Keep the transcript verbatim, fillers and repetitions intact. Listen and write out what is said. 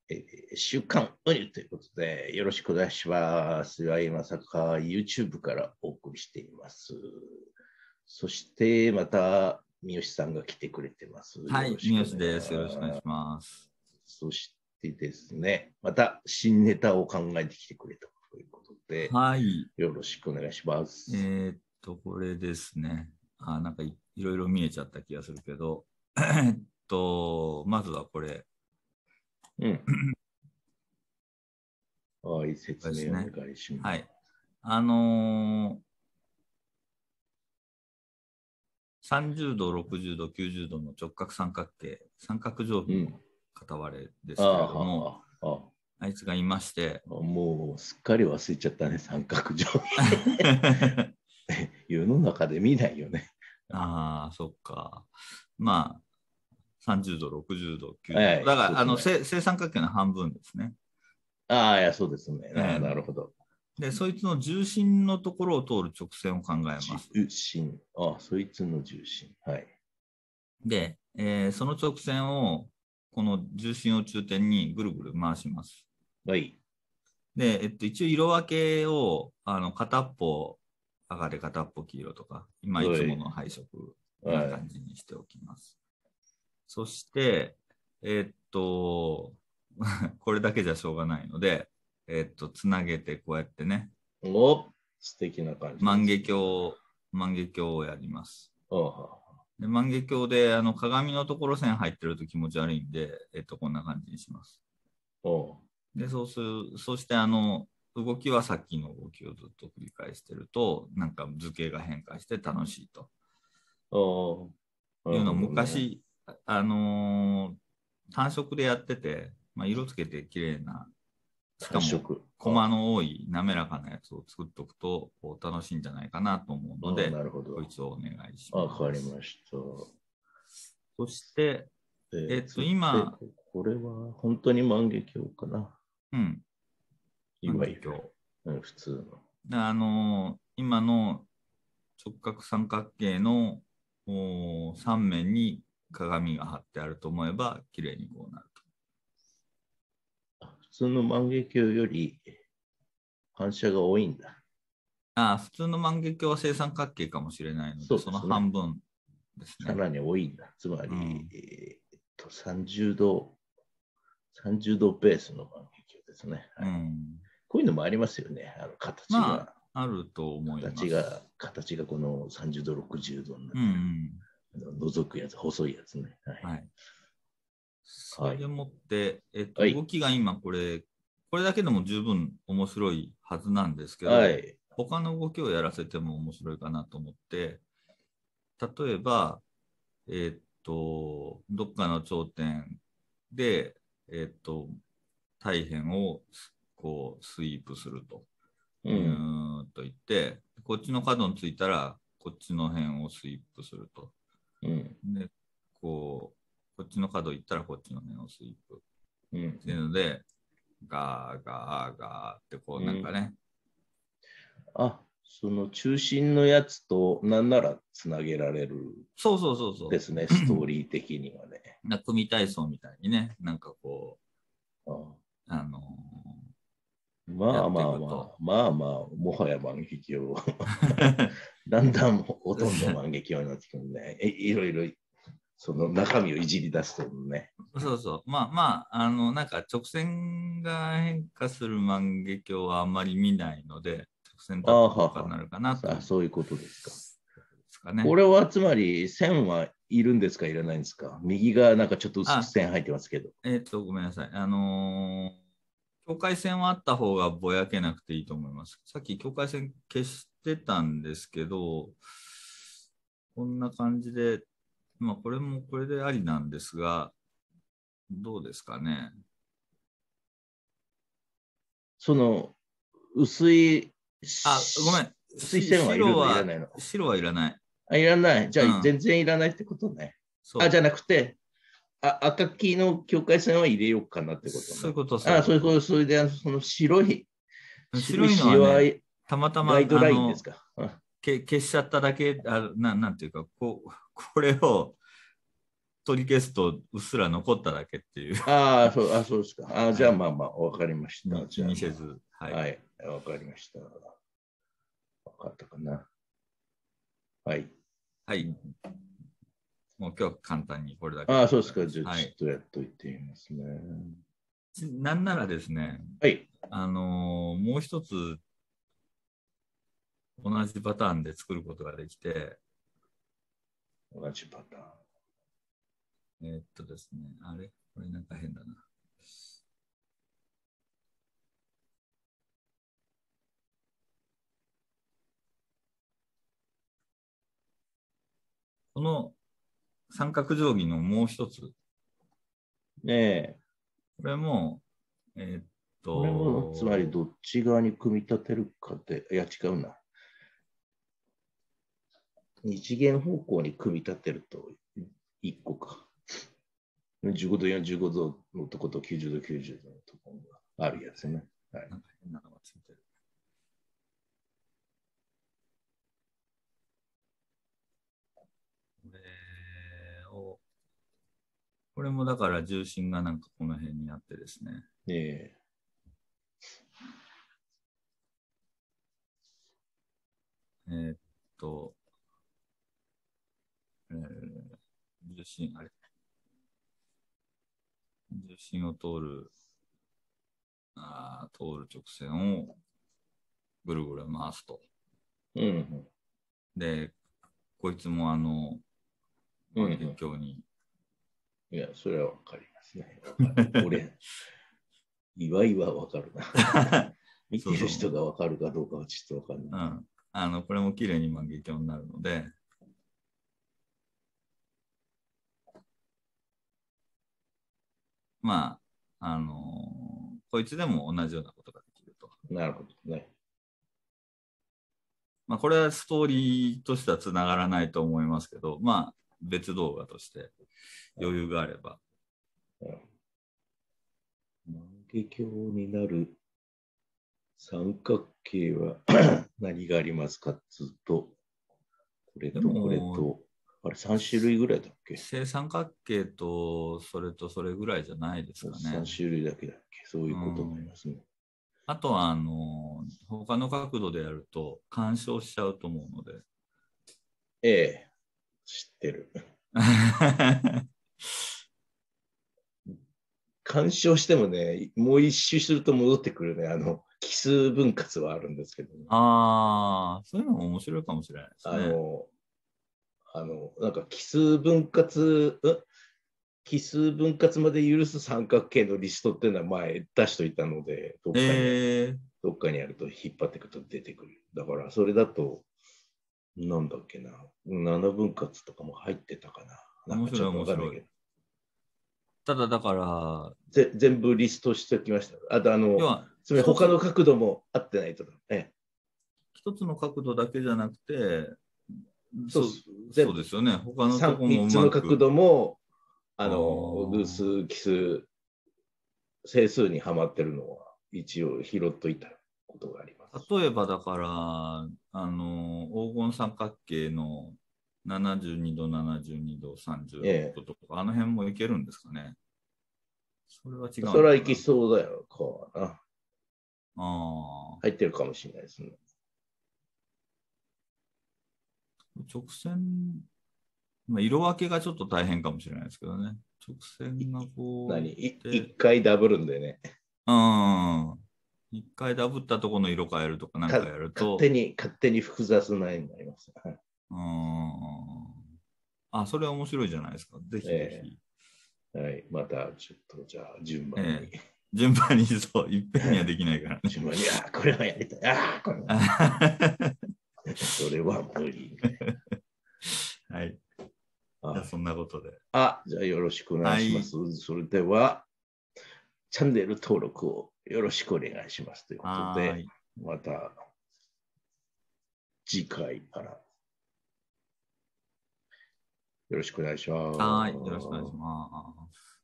えー、週刊ウニということで、よろしくお願いします。岩井正か YouTube からお送りしています。そして、また、三好さんが来てくれてます。 はい、三好です。よろしくお願いします。 そしてですね、また新ネタを考えてきてくれたということで、 はい。 よろしくお願いします。 えー、っと、これですね。あ、なんか い, いろいろ見えちゃった気がするけど、えっと、まずはこれ。 うん。はい、説明お願いします。 はい。あのー、さんじゅうど、ろくじゅうど、きゅうじゅうどの直角三角形、三角定規の片割れですけれども、うん、あ, あ, あいつがいまして。 もうすっかり忘れちゃったね、三角定規。世の中で見ないよね。 ああ、そっか。まあ、さんじゅうど、ろくじゅうど、きゅうじゅうど。 はい、 だから、ね、あの正三角形の半分ですね。 ああ、いや、そうですね。 えー、 あなるほど。 で、そいつの重心のところを通る直線を考えます。 重心。ああ、そいつの重心。はい。 で、えー、その直線を、この重心を中点にぐるぐる回します。 はい。 で、えっと、一応色分けを、あの、片っぽ赤で片っぽ黄色とか、今いつもの配色な感じにしておきます。はい、そして、えー、っと、これだけじゃしょうがないので、えー、っと、つなげてこうやってね。 お、素敵な感じ、 ね。万華鏡、万華鏡をやります。 おで万華鏡であの鏡のところ線入ってると気持ち悪いんで、えっと、こんな感じにします。 おで、そうする、そしてあの、動きはさっきの動きをずっと繰り返してると、なんか図形が変化して楽しいと。 おいうのを昔、ね、あのー、単色でやってて、まあ、色つけて綺麗な、しかもコマの多い滑らかなやつを作っておくとこう楽しいんじゃないかなと思うので、 なるほど、 こいつをお願いします。 わかりました。 そして、えー、えっと、今、 これは本当に万華鏡かな。 うん。 いわゆる、うん、普通の。あのー、今の直角三角形のさん面に鏡が貼ってあると思えば、綺麗にこうなると。普通の万華鏡より反射が多いんだ。 ああ、普通の万華鏡は正三角形かもしれないので、そ, で、ね、その半分ですね。 さらに多いんだ。つまり、うん、えー、っとさんじゅうど、さんじゅうどベースの万華鏡ですね。はい、うん、こういうのもありますよね。あの形が、 まあ。あると思います。 形が、形がこのさんじゅうど、ろくじゅうどになってる、うんうん、覗くやつ、細いやつね。はい。はい、 それでもって、えっと、はい、動きが今これ、これだけでも十分面白いはずなんですけど、はい、他の動きをやらせても面白いかなと思って、例えば、えっと、どっかの頂点で、えっと、大辺をこうスイープすると。うーんと言って、こっちの角についたら、こっちの辺をスイープすると。うん、で、こう、こっちの角行ったらこっちの辺をスイープ。うん、っていうので、ガーガーガーってこうなんかね。 うん、あ、その中心のやつと何ならつなげられる。 そうそうそうそう。 ですね、ストーリー的にはね。 な組体操みたいにね、なんかこう、あ、あのー、まあまあまあ、まあまあ、もはや万華鏡。だんだんほとんど万華鏡になってくるね。いろいろ、その中身をいじり出すとね。 そうそう。まあまあ、あの、なんか直線が変化する万華鏡はあんまり見ないので、直線だとどうかになるかなという。 あ、そういうことですか。 ですかね。 これはつまり線はいるんですか、いらないんですか。右がなんかちょっと薄く線入ってますけど。 えっと、ごめんなさい。あのー、境界線はあった方がぼやけなくていいと思います。さっき境界線消してたんですけど、こんな感じで、まあこれもこれでありなんですが、どうですかね。 その薄い、 あ、ごめん。 薄い線はいるのいらないの。 白はいらない。 あ、いらない。じゃあ、うん、全然いらないってことね。あ、じゃなくて、あ、赤黄の境界線は入れようかなってことね。 そういうこと、 そういうこと。あ、そういうこと。それで、その白い、 白いのは、ね、たまたまガイドラインですか。 け消しちゃっただけ、あななんていうか、こう、これを、 取り消すとうっすら残っただけっていう。 ああ、そう、あ、そうですか。あ、じゃあまあまあ、わかりました。 気にせず。 はい。はい、わかりました。わかったかな。はい。 はい。もう今日簡単にこれだけ。 ああ、そうですか。じゃあちょっとやっといてみますね。はい、 なんならですね、 はい。 あのー、もう一つ同じパターンで作ることができて、 同じパターン。 えー、っとですね、あれこれなんか変だな。この三角定規のもう一つ。 ねえ。 これも、えー、っと。 これも、つまりどっち側に組み立てるかって、いや、違うな。二次元方向に組み立てるといっこか。じゅうごどよんじゅうごどのとこときゅうじゅうどきゅうじゅうどのところがあるやつね。はい、なんか変なのがついてる。 これを、これもだから重心がなんかこの辺にあってですね。ええ。えー、っと、えー、重心、あれ。重心を通る、あ通る直線をぐるぐる回すと。うん、で、こいつもあの、万華鏡に、うん。いや、それはわかりますね。俺、岩井はわかるな。見てる人がわかるかどうかはちょっとわかんない。うん。あの、これも綺麗に万華鏡になるので、まあ、あのー、こいつでも同じようなことができると。なるほどね。まあ、これはストーリーとしてはつながらないと思いますけど、まあ、別動画として余裕があれば。万華鏡になる三角形は何がありますかっつうと、これとこれと、あれさん種類ぐらいだっけ？正三角形とそれとそれぐらいじゃないですかね。さん種類だけだっけ？そういうことになりますね。うん、あとは、あの、他の角度でやると干渉しちゃうと思うので。ええ、知ってる。干渉してもね、もう一周すると戻ってくるね、あの、奇数分割はあるんですけど、ね。ああ、そういうのも面白いかもしれないですね。あの、あの、なんか奇数分割、奇数分割まで許す三角形のリストっていうのは前出しといたので、どっかに、えー、どっかにあると引っ張っていくと出てくる。だからそれだと、なんだっけな、なな分割とかも入ってたかな。なんかちょっとわかんないけど。ただだからぜ、全部リストしておきました。あと、あの、つまり他の角度も合ってないと。ええ、一つの角度だけじゃなくて、そうそうですよね。他のとこもうまくみっつの角度も、あの、偶数、奇数、整数にはまってるのは一応拾っといたことがあります。例えばだから、あの、黄金三角形のななじゅうにど、ななじゅうにど、さんじゅうろくどとか、ええ、あの辺もいけるんですかね。それは違う。それはいきそうだよ、こうな。ああ。入ってるかもしれないですね。直線、まあ、色分けがちょっと大変かもしれないですけどね。直線がこう。何一回ダブるんでね。うん。一回ダブったところの色変えるとかなんかやると。勝手に、勝手に複雑な絵になります。うん。あ、それは面白いじゃないですか。ぜひぜひ。えー、はい。またちょっとじゃあ順番に。えー、順番にそう、いっぺんにはできないからね。順番に、あ、これはやりたい。あ、これは。それは無理。はい。じゃあそんなことで。あ、じゃあよろしくお願いします。はい、それでは、チャンネル登録をよろしくお願いしますということで、また次回からよろしくお願いします。はい、よろしくお願いします。